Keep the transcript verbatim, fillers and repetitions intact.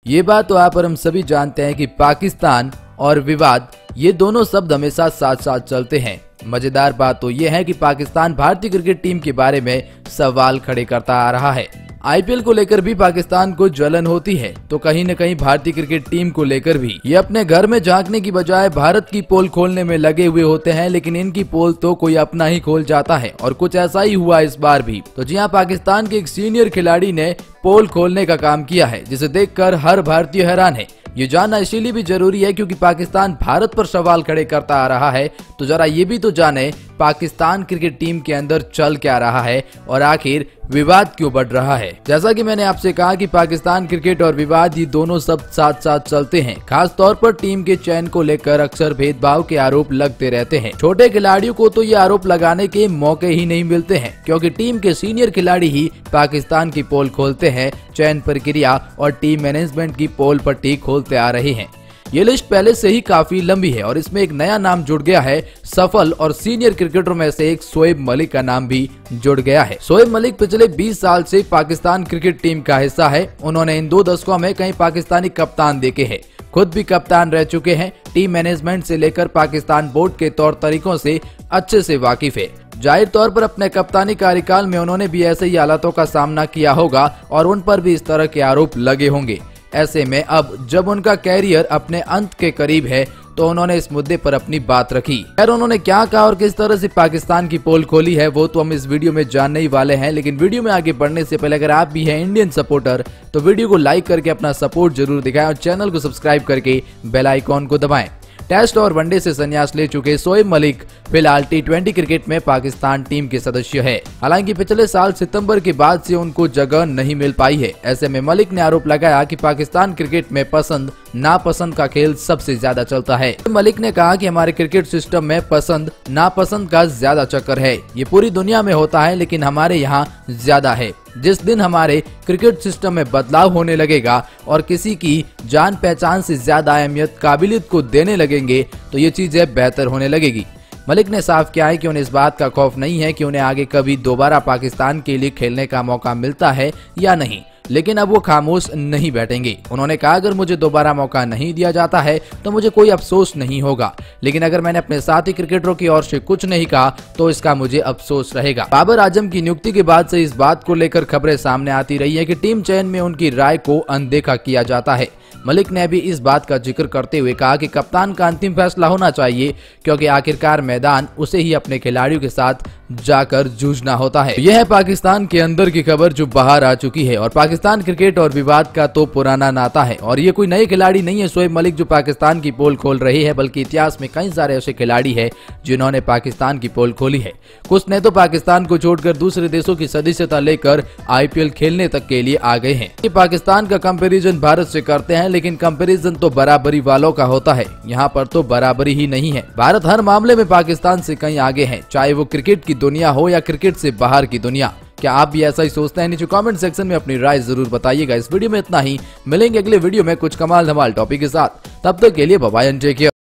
ये बात तो आप और हम सभी जानते हैं कि पाकिस्तान और विवाद ये दोनों शब्द हमेशा साथ साथ चलते हैं। मजेदार बात तो ये है कि पाकिस्तान भारतीय क्रिकेट टीम के बारे में सवाल खड़े करता आ रहा है। आईपीएल को लेकर भी पाकिस्तान को जलन होती है, तो कहीं न कहीं भारतीय क्रिकेट टीम को लेकर भी ये अपने घर में झांकने की बजाय भारत की पोल खोलने में लगे हुए होते हैं। लेकिन इनकी पोल तो कोई अपना ही खोल जाता है और कुछ ऐसा ही हुआ इस बार भी। तो जी हाँ, पाकिस्तान के एक सीनियर खिलाड़ी ने पोल खोलने का काम किया है, जिसे देखकर हर भारतीय हैरान है। ये जानना इसीलिए भी जरूरी है क्योंकि पाकिस्तान भारत पर सवाल खड़े करता आ रहा है। तो जरा ये भी तो जाने पाकिस्तान क्रिकेट टीम के अंदर चल क्या रहा है और आखिर विवाद क्यों बढ़ रहा है। जैसा कि मैंने आपसे कहा कि पाकिस्तान क्रिकेट और विवाद ये दोनों सब साथ साथ चलते हैं। खास तौर पर टीम के चयन को लेकर अक्सर भेदभाव के आरोप लगते रहते हैं। छोटे खिलाड़ियों को तो ये आरोप लगाने के मौके ही नहीं मिलते हैं, क्योंकि टीम के सीनियर खिलाड़ी ही पाकिस्तान की पोल खोलते हैं। चयन प्रक्रिया और टीम मैनेजमेंट की पोल पट्टी खोलते आ रहे हैं। ये लिस्ट पहले से ही काफी लंबी है और इसमें एक नया नाम जुड़ गया है। सफल और सीनियर क्रिकेटरों में से एक शोएब मलिक का नाम भी जुड़ गया है। शोएब मलिक पिछले बीस साल से पाकिस्तान क्रिकेट टीम का हिस्सा है। उन्होंने इन दो दशकों में कई पाकिस्तानी कप्तान देखे हैं, खुद भी कप्तान रह चुके हैं। टीम मैनेजमेंट से लेकर पाकिस्तान बोर्ड के तौर तरीकों से अच्छे से वाकिफ है। जाहिर तौर पर अपने कप्तानी कार्यकाल में उन्होंने भी ऐसे ही हालातों का सामना किया होगा और उन पर भी इस तरह के आरोप लगे होंगे। ऐसे में अब जब उनका कैरियर अपने अंत के करीब है तो उन्होंने इस मुद्दे पर अपनी बात रखी। खैर, उन्होंने क्या कहा और किस तरह से पाकिस्तान की पोल खोली है वो तो हम इस वीडियो में जानने ही वाले हैं। लेकिन वीडियो में आगे बढ़ने से पहले अगर आप भी हैं इंडियन सपोर्टर तो वीडियो को लाइक करके अपना सपोर्ट जरूर दिखाएं और चैनल को सब्सक्राइब करके बेल आइकॉन को दबाएं। टेस्ट और वनडे से संन्यास ले चुके शोएब मलिक फिलहाल टी ट्वेंटी क्रिकेट में पाकिस्तान टीम के सदस्य है। हालांकि पिछले साल सितंबर के बाद से उनको जगह नहीं मिल पाई है। ऐसे में मलिक ने आरोप लगाया कि पाकिस्तान क्रिकेट में पसंद नापसंद का खेल सबसे ज्यादा चलता है। मलिक ने कहा कि हमारे क्रिकेट सिस्टम में पसंद नापसंद का ज्यादा चक्कर है। ये पूरी दुनिया में होता है लेकिन हमारे यहाँ ज्यादा है। जिस दिन हमारे क्रिकेट सिस्टम में बदलाव होने लगेगा और किसी की जान पहचान से ज्यादा अहमियत काबिलियत को देने लगेंगे तो ये चीजें बेहतर होने लगेगी। मलिक ने साफ किया है कि उन्हें इस बात का खौफ नहीं है कि उन्हें आगे कभी दोबारा पाकिस्तान के लिए खेलने का मौका मिलता है या नहीं, लेकिन अब वो खामोश नहीं बैठेंगे। उन्होंने कहा, अगर मुझे दोबारा मौका नहीं दिया जाता है तो मुझे कोई अफसोस नहीं होगा, लेकिन अगर मैंने अपने साथी क्रिकेटरों की ओर से कुछ नहीं कहा तो इसका मुझे अफसोस रहेगा। बाबर आजम की नियुक्ति के बाद से इस बात को लेकर खबरें सामने आती रही है कि टीम चयन में उनकी राय को अनदेखा किया जाता है। मलिक ने भी इस बात का जिक्र करते हुए कहा कि कप्तान का अंतिम फैसला होना चाहिए, क्योंकि आखिरकार मैदान उसे ही अपने खिलाड़ियों के साथ जाकर जूझना होता है। यह है पाकिस्तान के अंदर की खबर जो बाहर आ चुकी है और पाकिस्तान क्रिकेट और विवाद का तो पुराना नाता है और ये कोई नए खिलाड़ी नहीं है शोएब मलिक जो पाकिस्तान की पोल खोल रही है, बल्कि इतिहास में कई सारे ऐसे खिलाड़ी हैं जिन्होंने पाकिस्तान की पोल खोली है। कुछ ने तो पाकिस्तान को छोड़कर दूसरे देशों की सदस्यता लेकर आईपीएल खेलने तक के लिए आ गए हैं। ये पाकिस्तान का कंपैरिजन भारत से करते हैं, लेकिन कंपैरिजन तो बराबरी वालों का होता है। यहाँ पर तो बराबरी ही नहीं है। भारत हर मामले में पाकिस्तान से कहीं आगे है, चाहे वो क्रिकेट की दुनिया हो या क्रिकेट से बाहर की दुनिया। क्या आप भी ऐसा ही सोचते हैं? नीचे कमेंट सेक्शन में अपनी राय जरूर बताइएगा। इस वीडियो में इतना ही, मिलेंगे अगले वीडियो में कुछ कमाल धमाल टॉपिक के साथ। तब तक के लिए bye bye and take care.